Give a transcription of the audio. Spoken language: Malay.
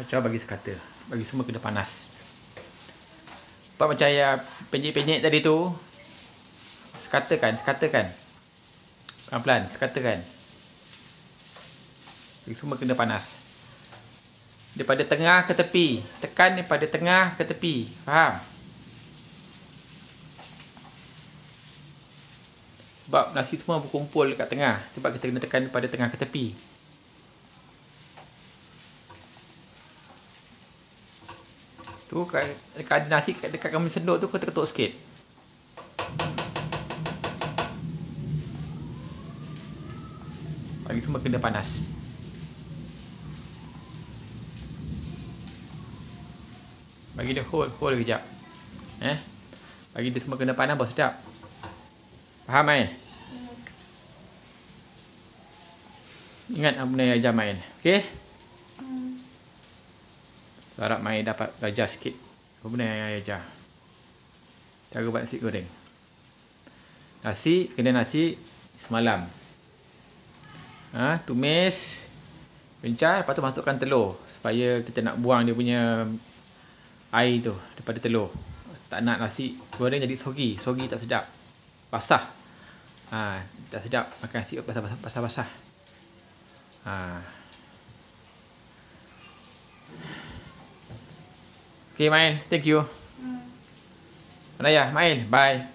Kacau bagi sekata. Bagi semua kena panas. Nampak macam yang penyek-penyek tadi tu. Sekatakan. Pelan-pelan, sekatakan. Bagi semua kena panas. Daripada tengah ke tepi. Tekan daripada tengah ke tepi. Faham? Sebab nasi semua berkumpul dekat tengah. Sebab kita kena tekan daripada tengah ke tepi. Tu dekat nasi dekat kami senduk tu, ketuk-ketuk sikit. Bagi semua kena panas. Bagi dia hold kejap. Bagi dia semua kena panas baru sedap. Faham Main? Ingat apa benda yang ajar Main. Okey? Harap Main dapat belajar sikit apa benda yang ajar. Cara buat nasi goreng. Kena nasi semalam. Tumis, pencah, lepas tu masukkan telur supaya kita nak buang dia punya air tu daripada telur. Tak nak nasi goreng jadi soggy tak sedap. Basah. Tak sedap makan nasi basah-basah. Okay Main, thank you. Raya, Main, bye.